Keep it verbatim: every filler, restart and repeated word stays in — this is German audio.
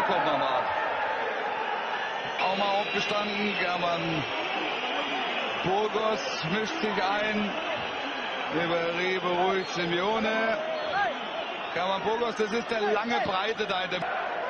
Ball kommt nochmal. Auch mal aufgestanden. German Burgos mischt sich ein. Ribéry beruhigt Simeone. German Burgos, das ist der lange Breite da in der